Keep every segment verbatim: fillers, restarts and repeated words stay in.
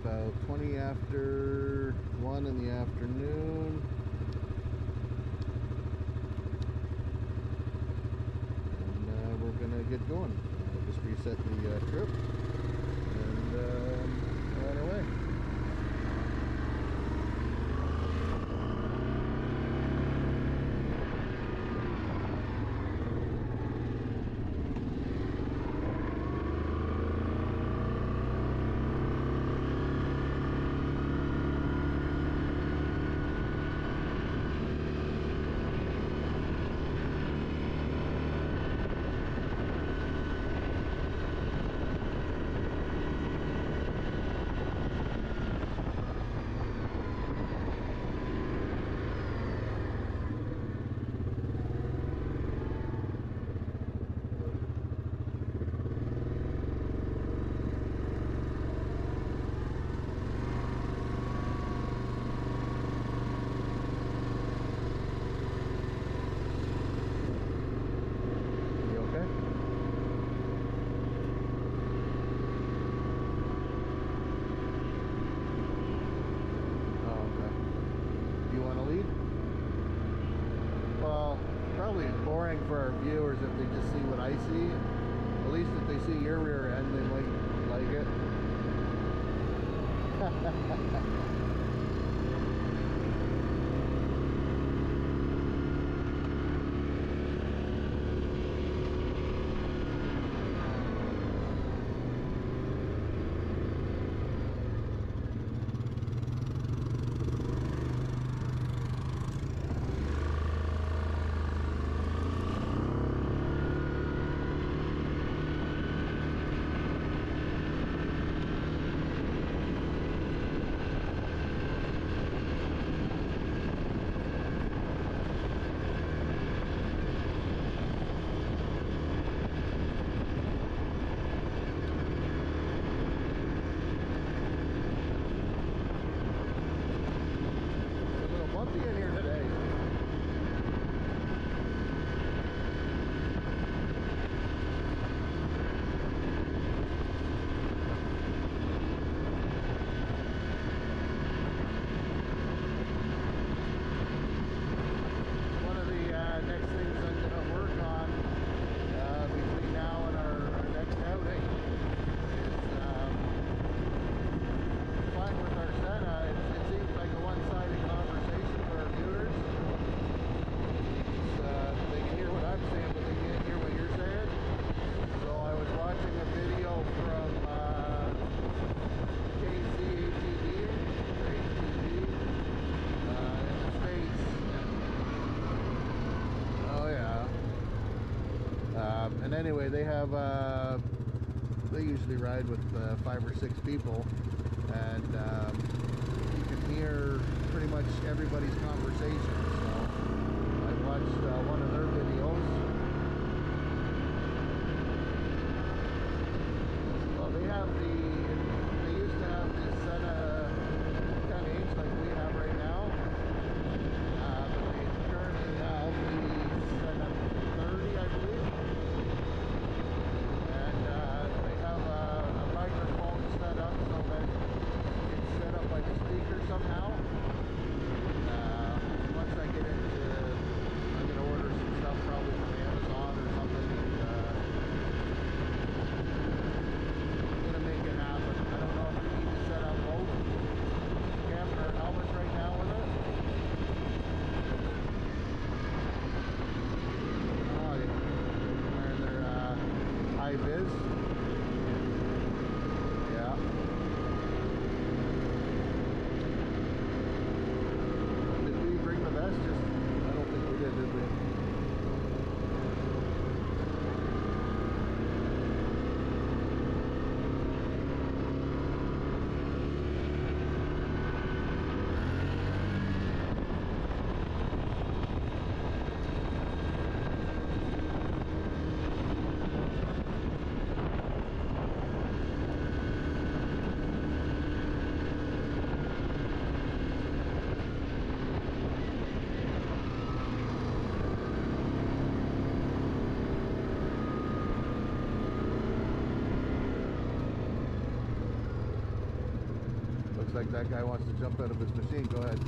about twenty after one in the afternoon. And uh, we're gonna get going. Uh, just reset the uh, trip and uh, on our way. For our viewers, if they just see what I see, at least if they see your rear end, they might like it. And anyway, they have uh, they usually ride with uh, five or six people, and um, you can hear pretty much everybody's conversation. So I watched uh, one of their videos. Well, they have the they used to have the Senna ten H like we have right now, uh, but they currently have the Senna thirty, I believe. And uh, they have a, a microphone set up so that it's set up like a speaker somehow. Uh, once I get into, I'm going to order some stuff looks like that guy wants to jump out of his machine. Go ahead.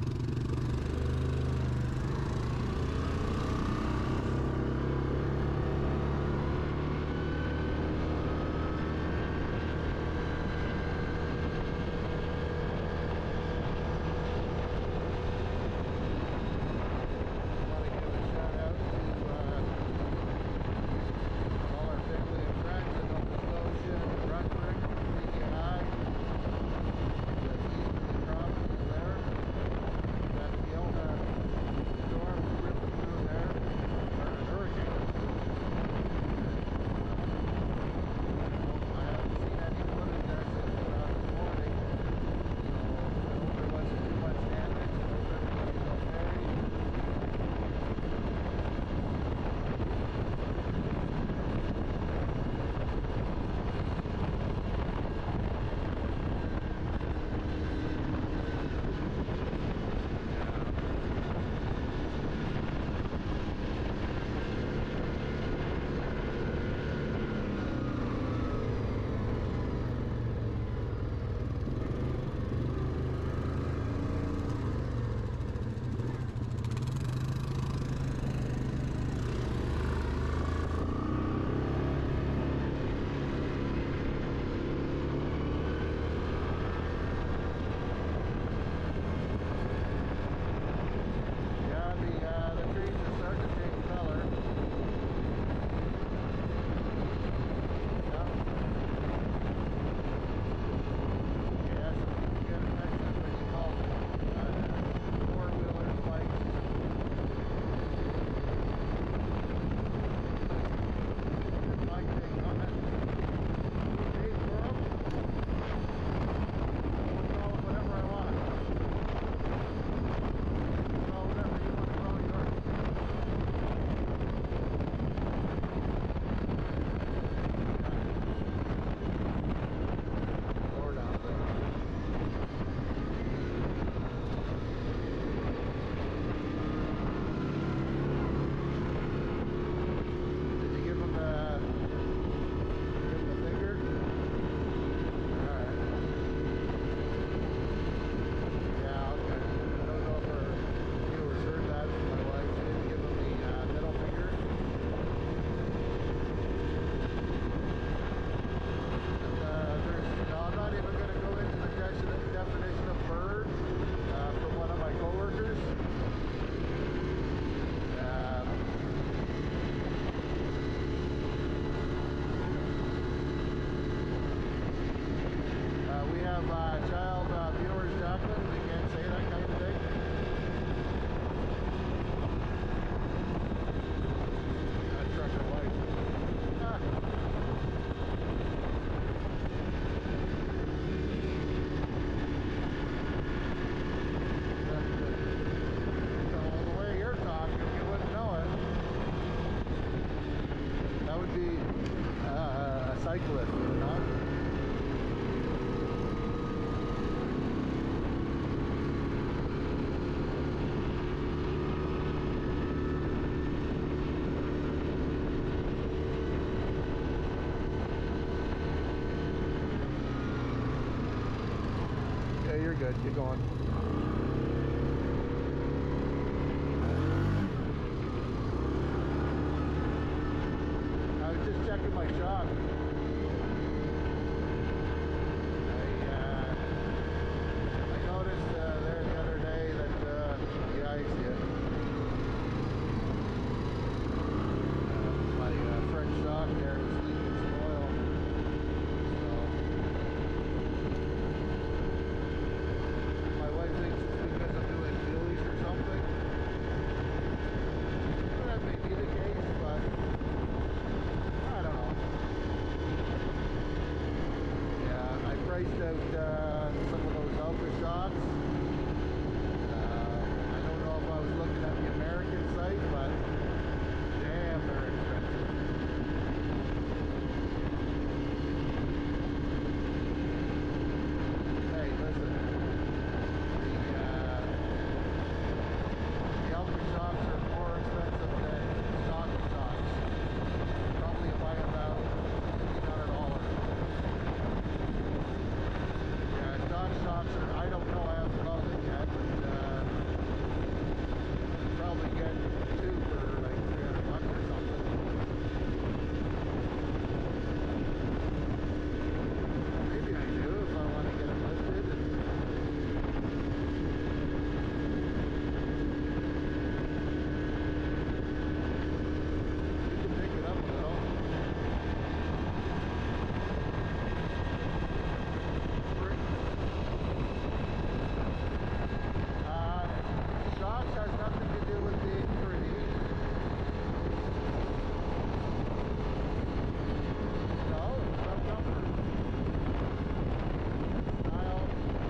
Cyclist, you know? Yeah, you're good. Keep going. I was just checking my shock. Thinks concert. I don't know. I haven't called in yet, but uh, probably get two for like three hundred bucks or something. Maybe I do if I want to get it listed. And you can pick it up a little. Uh, shocks has nothing to do with the three. No, it's not jumper. Style.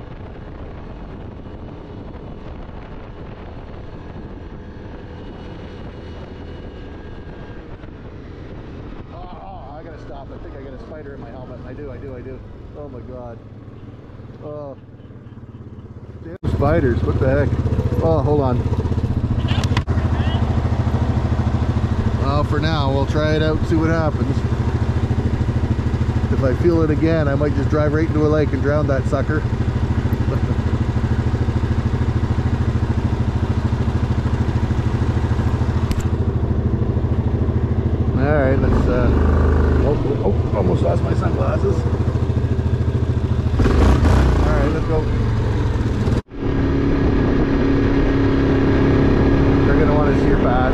Oh, I gotta stop. I think I got a spider in my helmet. I do, I do, I do. Oh my god. Oh. Damn spiders, what the heck? Oh, hold on. Well, for now, we'll try it out and see what happens. If I feel it again, I might just drive right into a lake and drown that sucker. Alright, let's, uh... Oh, oh, almost lost my sunglasses. Alright, let's go. They're gonna want to see your pass.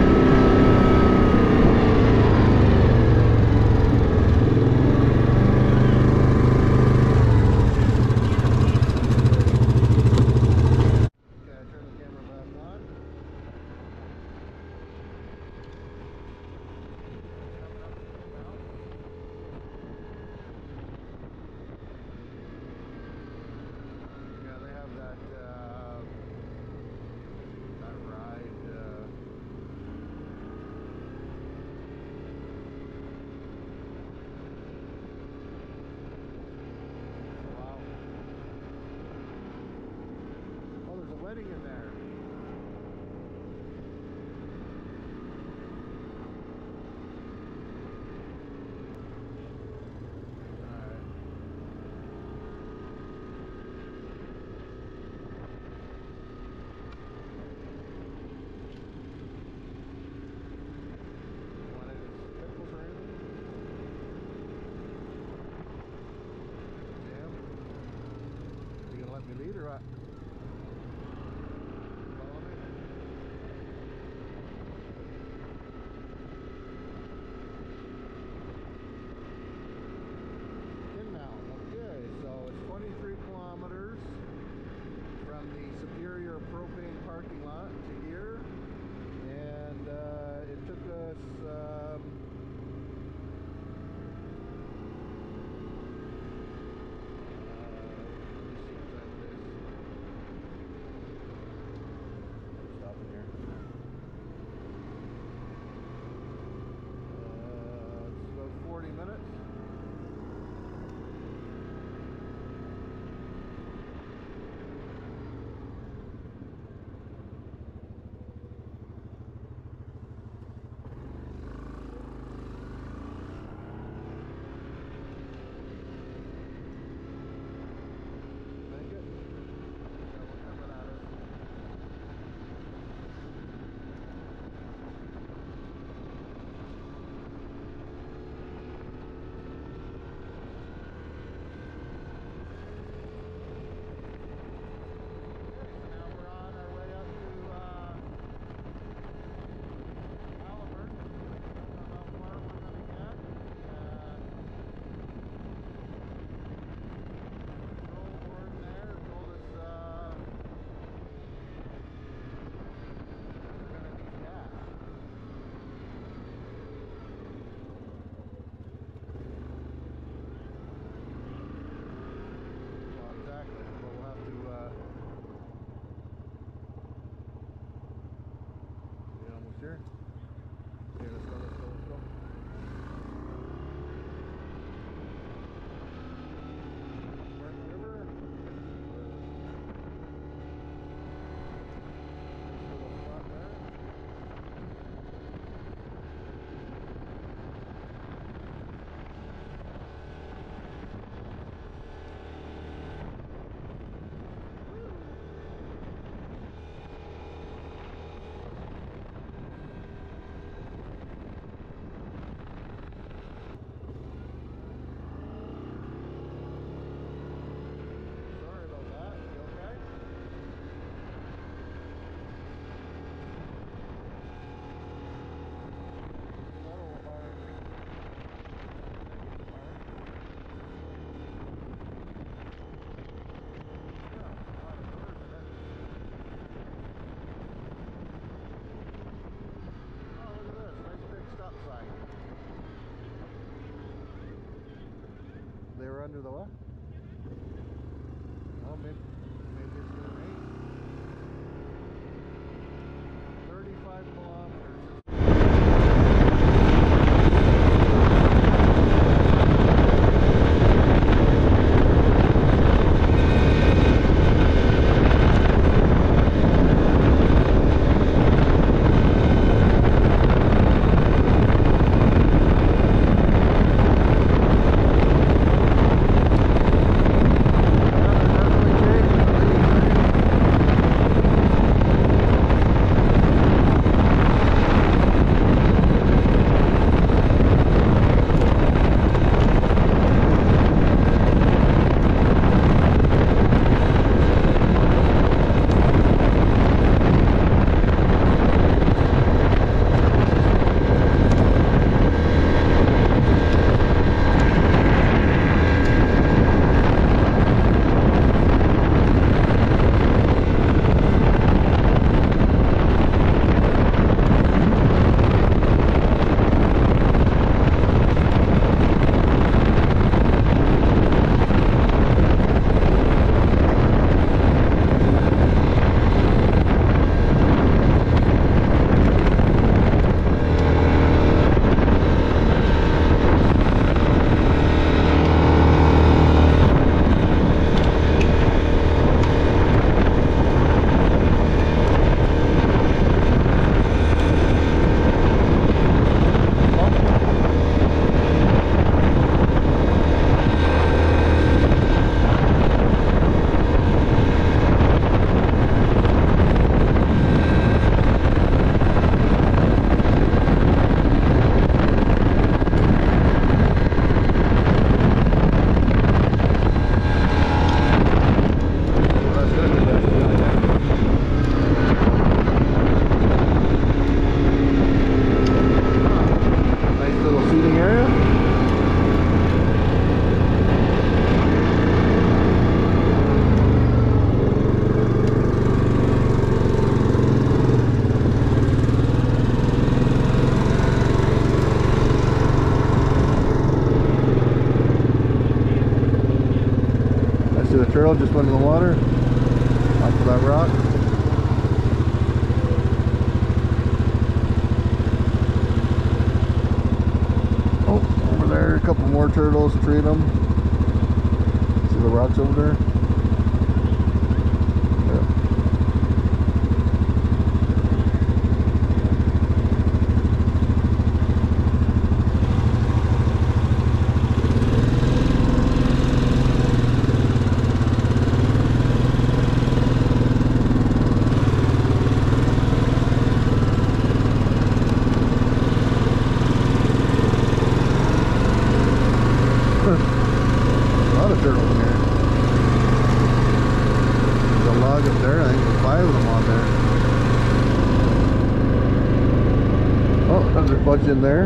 Okay, turn the camera back on. Coming up to the mouth. Yeah, they have that, uh, that ride, uh, wow. Oh, there's a wedding in there. Alright. You want any pickles or anything? Jam? You gonna let me lead or what? Follow me? In now. Okay, so it's twenty-three kilometers from the Superior propane parking lot to here, and uh, it took us um, uh, let me see what time it is. the what? Oh, maybe, maybe it's gonna rain. thirty-five kilometers. Turtle just went in the water off of that rock. Oh, over there, a couple more turtles, three of them. See the rocks over there? Yeah. Bunch in there.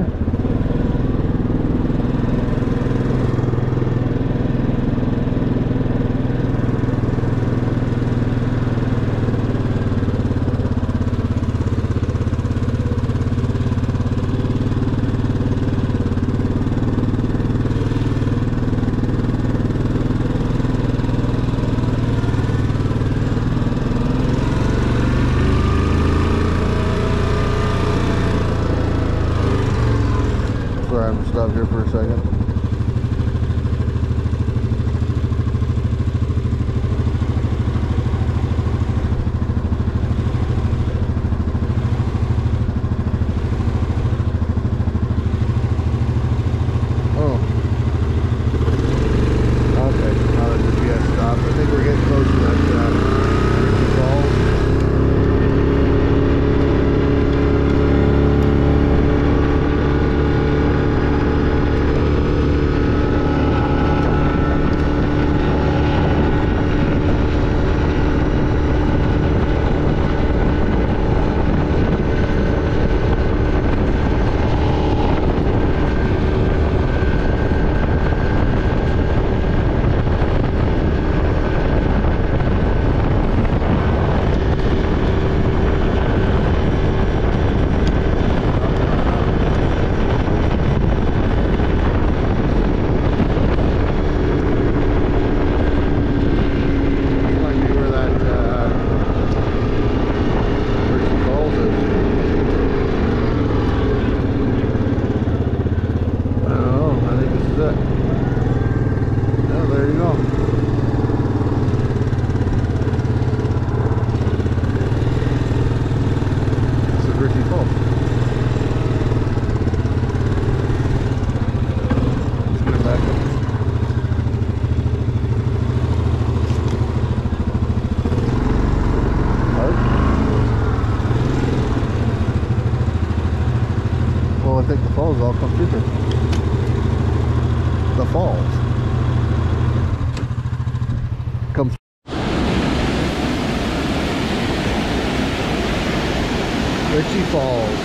falls all come through here. The falls come through. Ritchie Falls.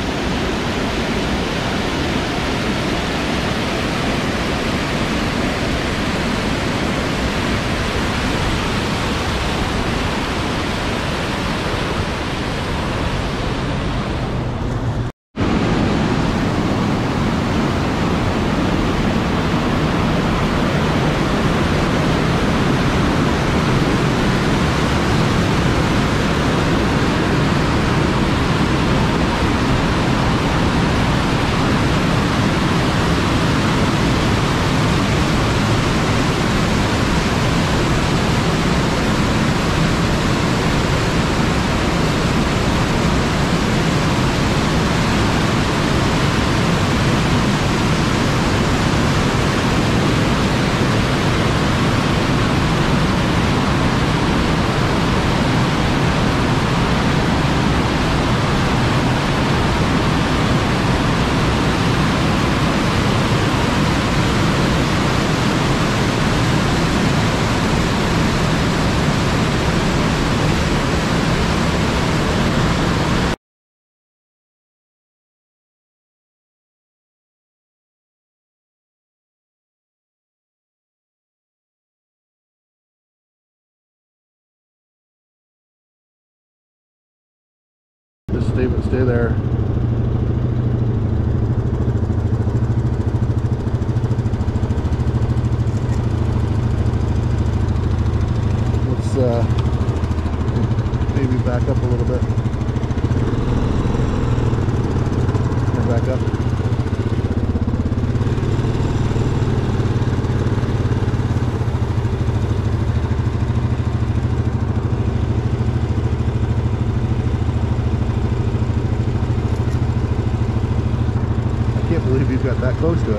Just stay, stay there. Let's uh, maybe back up a little bit. And back up. I can't believe you've got that close to it.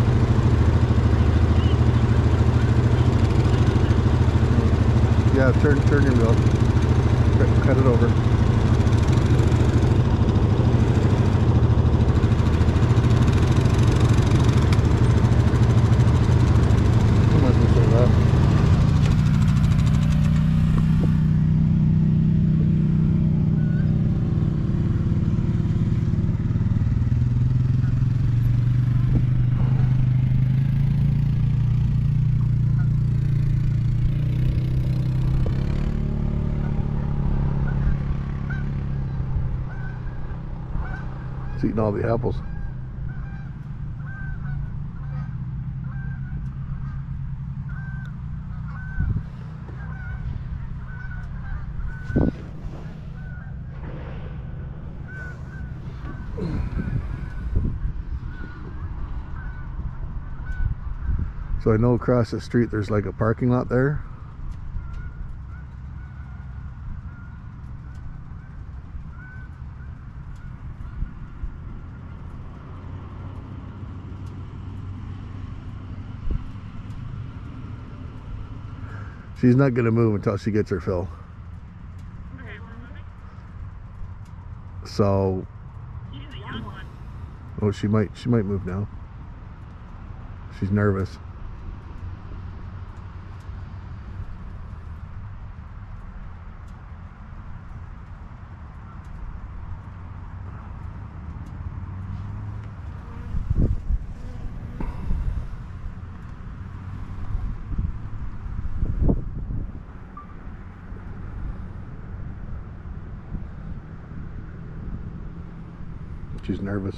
Yeah, turn turn your wheel. Cut, cut it over. I might as well say that. It's eating all the apples. So I know across the street there's like a parking lot there. She's not going to move until she gets her fill. Okay, we're moving. So, She's a young one. oh, she might, she might move now. She's nervous. She's nervous.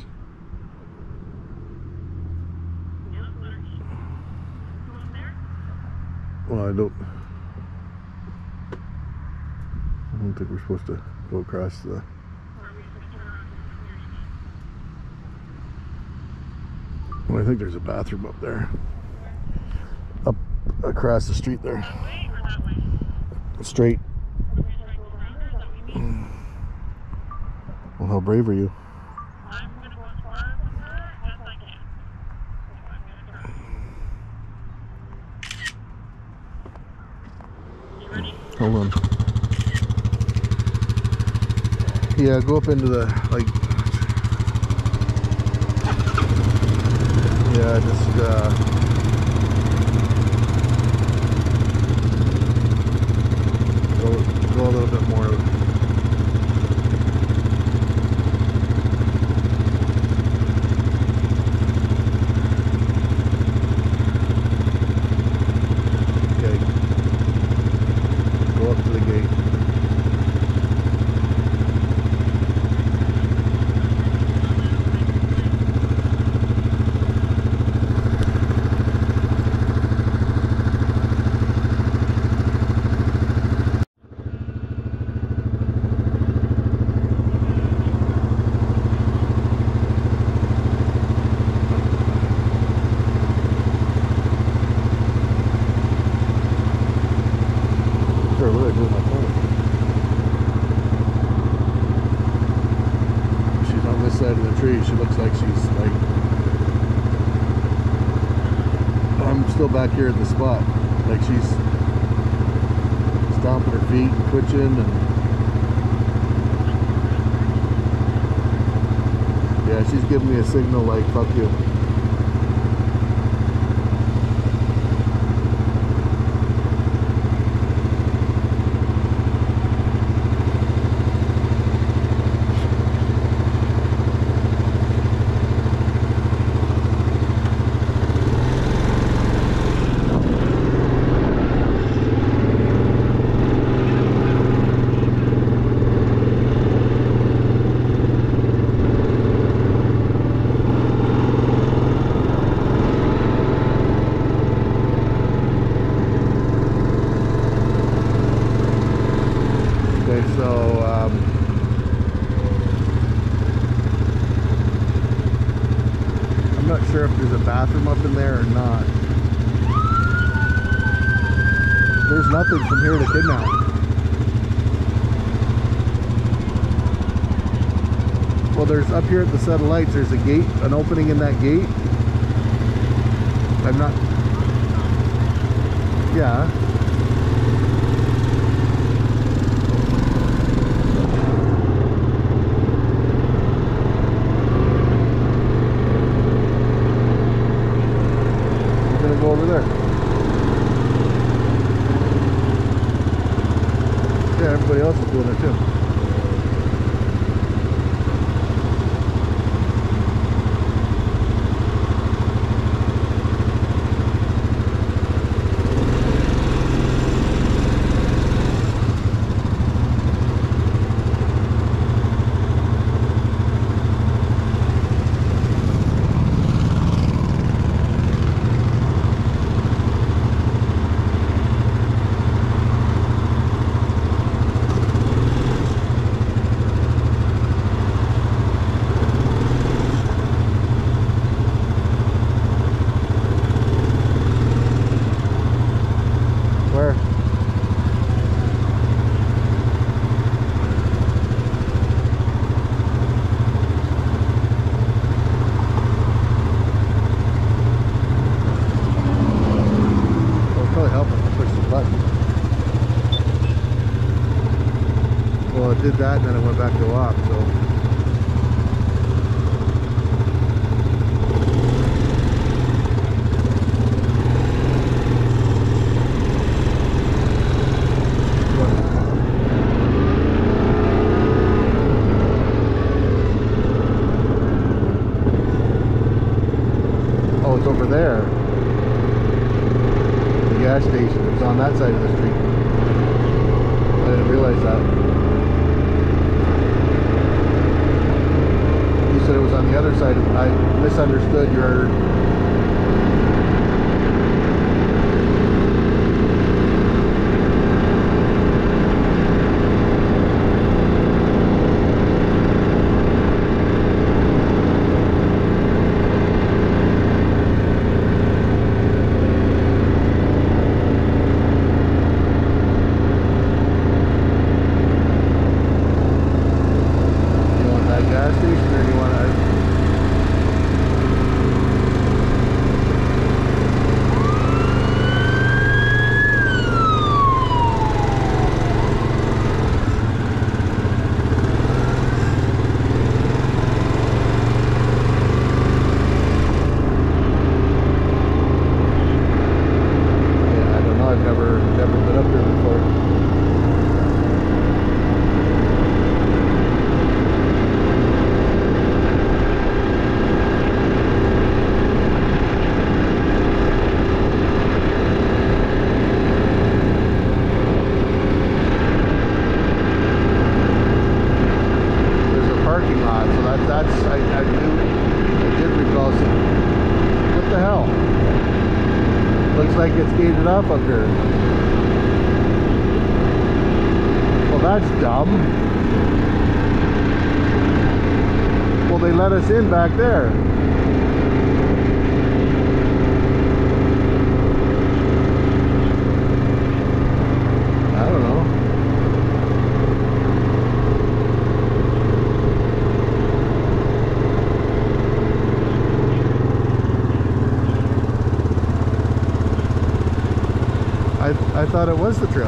Yeah, let her eat. Go up there? Well, I don't. I don't think we're supposed to go across the. Or are we supposed to turn around and come here? Well, I think there's a bathroom up there. Up across the street there. That way or that way? Straight. Are we gonna try to go around her? Is that what you mean? Well, how brave are you? I'm gonna go as far with her as I can. So I'm gonna turn. You ready? Hold on. Yeah, go up into the, like, Yeah, just uh, go, go a little bit more. Okay, go up to the gate. Side of the tree, she looks like she's like, I'm still back here at the spot, like she's stomping her feet and twitching, and yeah, she's giving me a signal like fuck you. So um, I'm not sure if there's a bathroom up in there or not. There's nothing from here to kidnap. Well, there's up here at the set of lights, there's a gate, an opening in that gate. I'm not, yeah. Go over there. Yeah, everybody else is doing it too. Well, it did that and then it went back to off, so. Oh, it's over there. The gas station. It's on that side of the street. I didn't realize that. You said it was on the other side. I misunderstood your... gas station, or do you want to... like it's gated off up here. Well, that's dumb. Well, they let us in back there. I don't know. I, I thought it was the trail.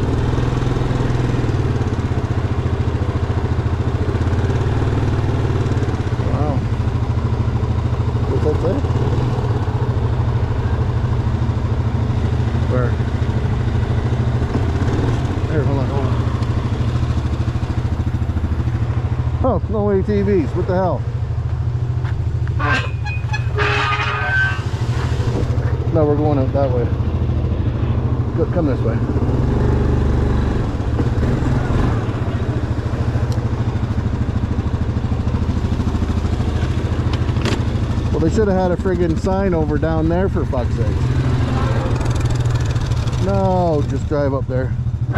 Wow. What's that say? Where? Here, hold on, hold on. Oh, no A T Vs. What the hell? No, we're going out that way. Go, come this way. Well, they should have had a friggin' sign over down there, for fuck's sake. No, just drive up there.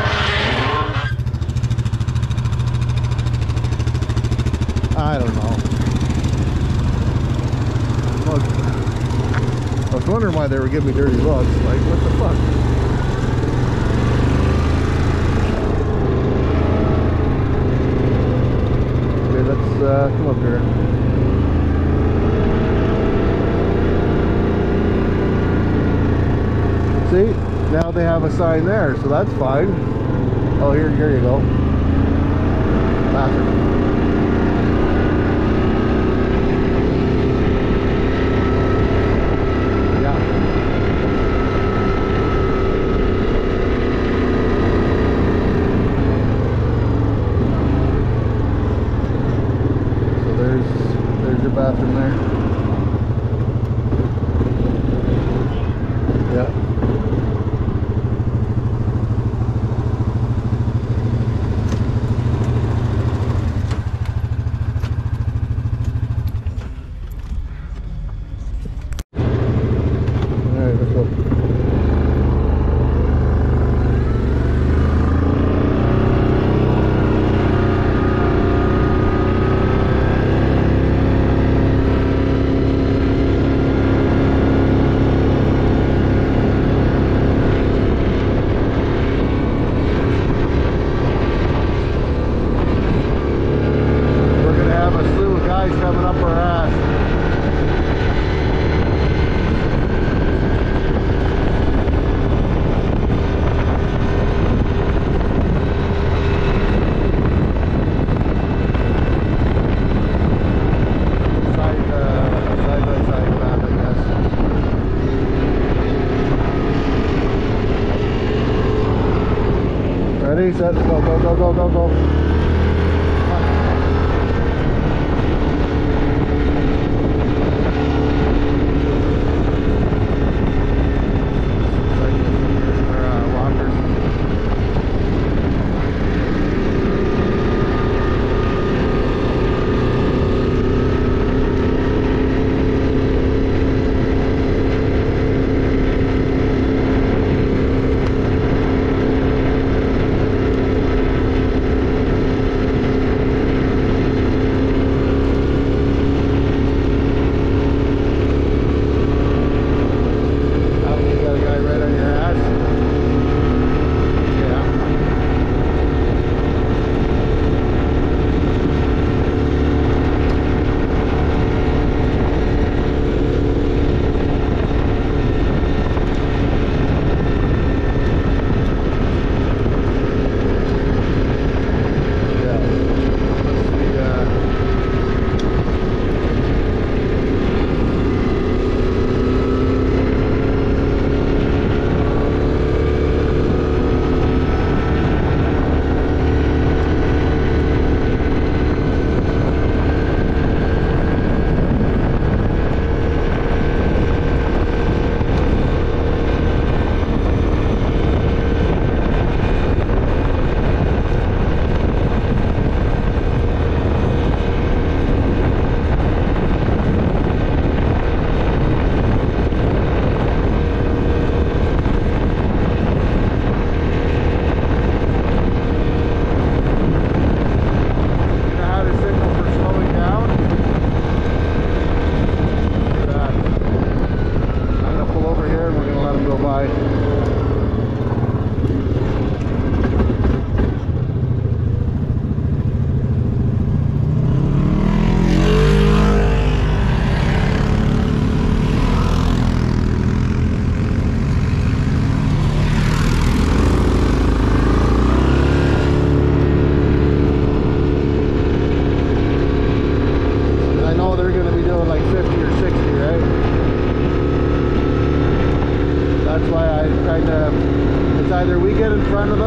I don't know. Look, I was wondering why they were giving me dirty looks. Like, what the fuck? Okay, let's uh, come up here. See? Now they have a sign there, so that's fine. Oh, here, here you go. Bathroom. Bathroom there. Yeah. All right, let's go. Coming up our ass. Side, uh, side by side path, I guess. Ready, set, go, go, go, go, go, go.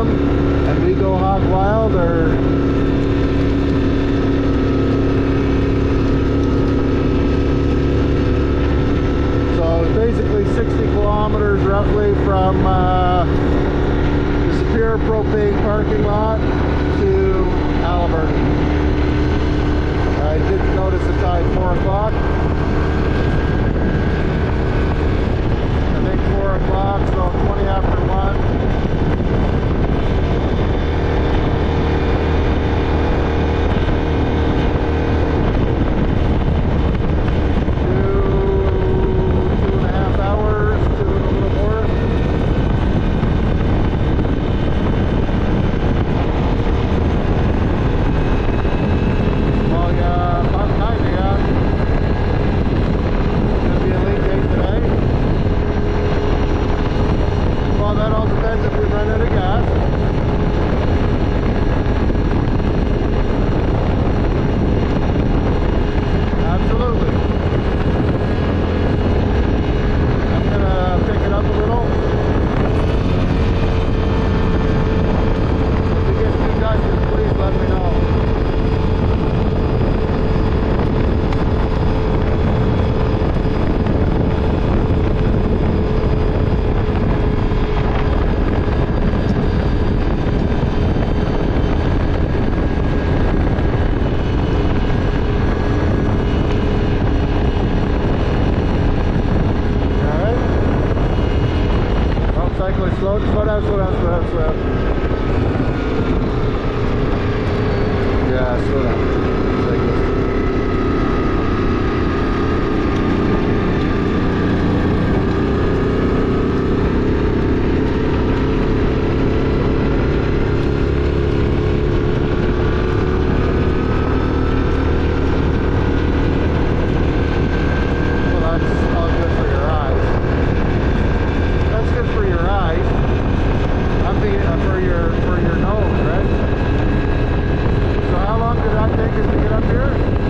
them and we go hog wild, or so basically sixty kilometers roughly from uh, the Superior Propane parking lot to Halliburton. I did notice the time, four o'clock. I think four o'clock, so twenty after one. Slow, slow down, slow down, slow down, slow down. Yeah, slow down. Cyclist. Well, that's all good for your eyes. That's good for your eyes. I'm thinking uh, for your for your nose, right? So how long did that take us to get up here?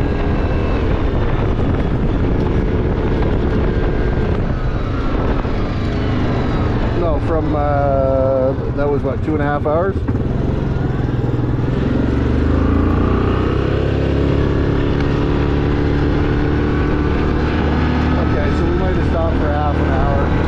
No, from uh, that was what, two and a half hours? Okay, so we might have stopped for half an hour.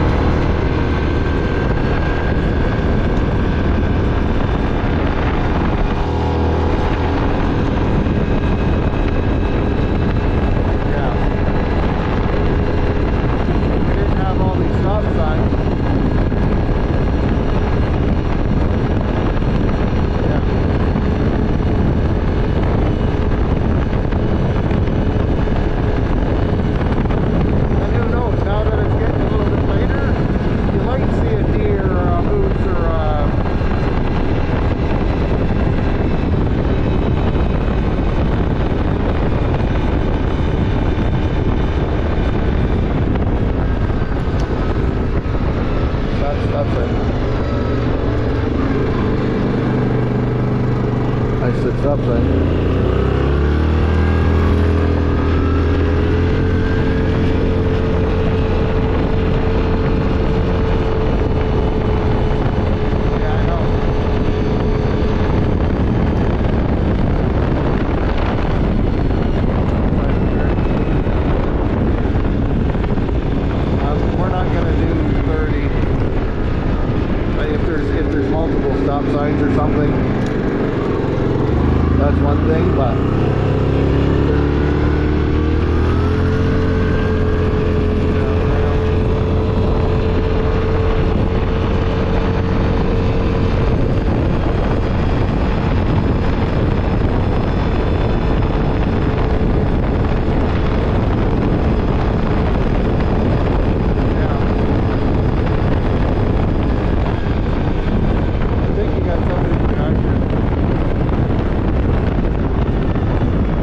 Sits up then. Stop signs or something, that's one thing, but I think you got somebody behind you.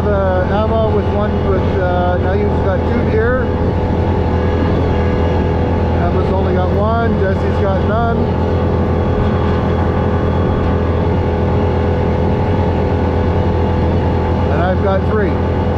have uh, Emma with one with, uh, now you've got two deer. Emma's only got one, Jesse's got none. And I've got three.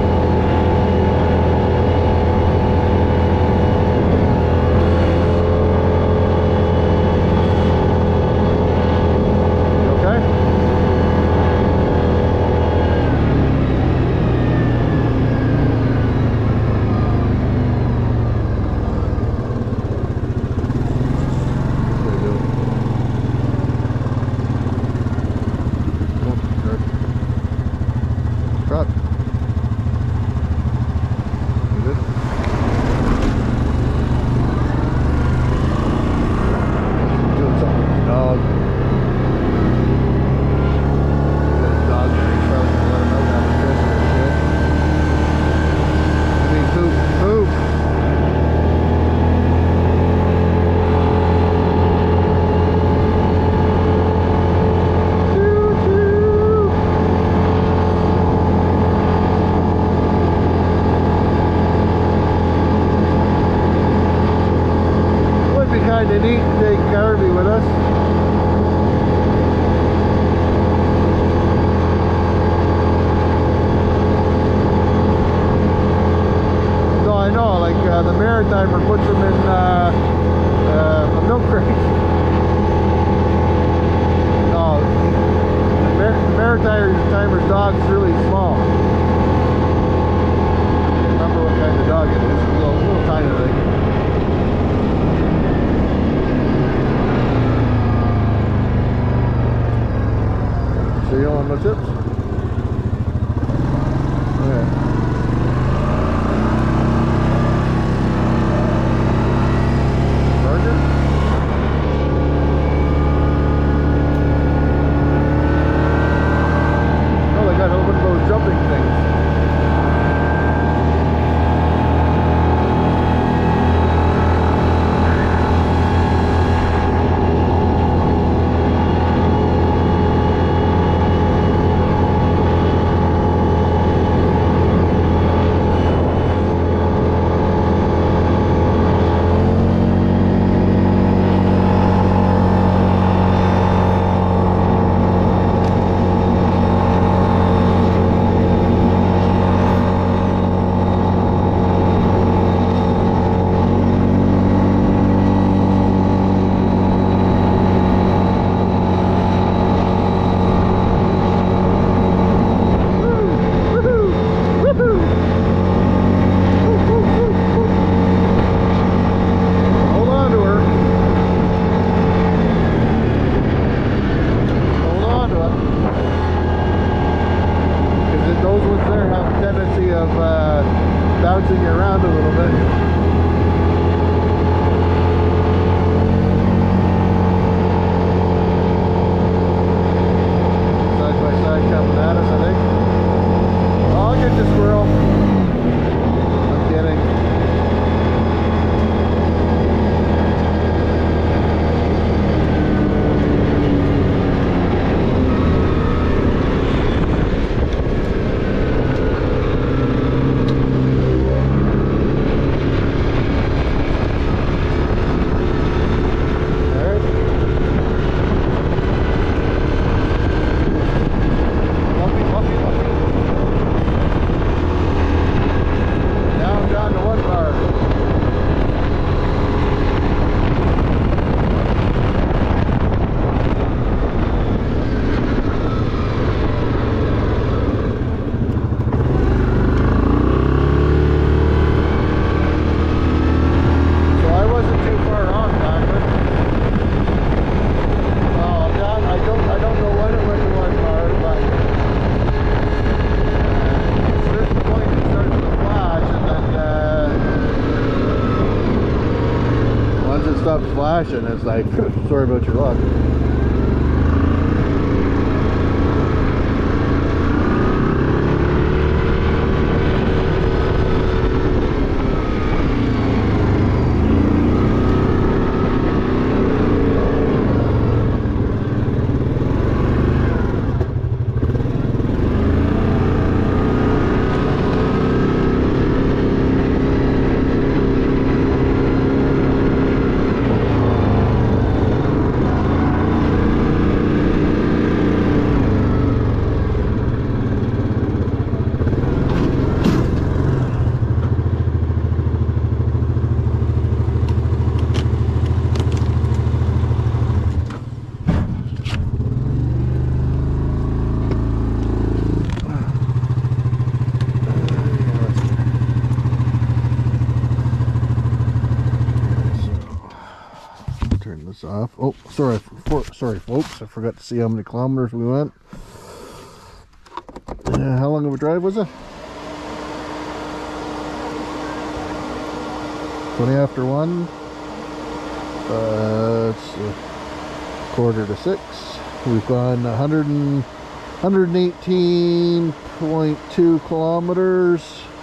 Timer puts them in uh, uh, a milk crate. No, the Mar Maritimer's dog's really small. I can't remember what kind of dog it is. It's a little, little tiny thing. See you on my tips? Yeah. Bouncing you around a little bit. Side by side coming at us, I think. Oh, I'll get the squirrel. I'm kidding. Stops flashing, it's like, sorry about your luck. off. Oh, sorry, for, sorry, folks. I forgot to see how many kilometers we went. Uh, how long of a drive was it? twenty after one. Uh, it's a quarter to six. We've gone one hundred and, one hundred eighteen point two kilometers.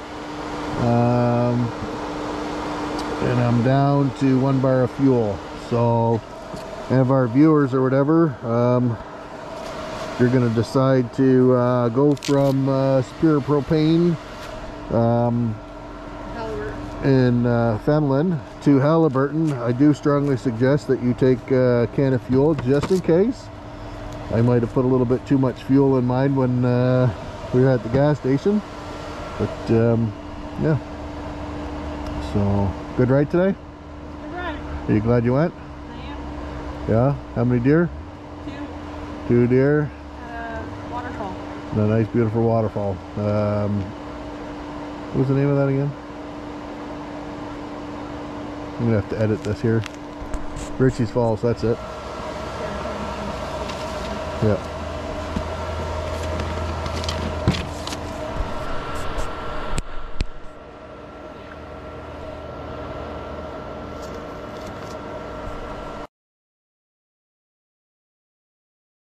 Um, and I'm down to one bar of fuel. So, have our viewers or whatever, um, you're going to decide to uh, go from uh, Superior Propane um, in uh, Fenelon to Halliburton. I do strongly suggest that you take a can of fuel just in case. I might have put a little bit too much fuel in mine when uh, we were at the gas station, but um, yeah. So, good ride today? Good ride. Are you glad you went? I am. Yeah? How many deer? Two. Two deer? Uh, waterfall. And a nice beautiful waterfall. Um, what was the name of that again? I'm gonna have to edit this here. Ritchie's Falls, that's it. Yeah.